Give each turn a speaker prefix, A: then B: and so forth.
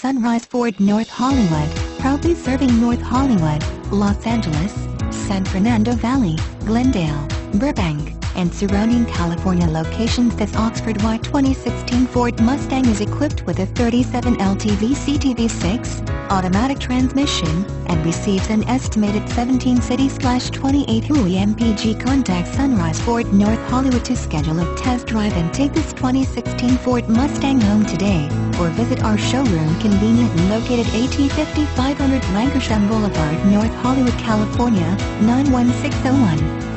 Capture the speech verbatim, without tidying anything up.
A: Sunrise Ford North Hollywood, proudly serving North Hollywood, Los Angeles, San Fernando Valley, Glendale, Burbank, and surrounding California locations. This Oxford Y twenty sixteen Ford Mustang is equipped with a thirty-seven L T V C T V six, automatic transmission, and receives an estimated seventeen city twenty-eight W I M P G. Contact Sunrise Ford North Hollywood to schedule a test drive and take this twenty sixteen Ford Mustang home today, or visit our showroom conveniently located at fifty-five hundred Lankershim Boulevard, North Hollywood, California, nine one six zero one.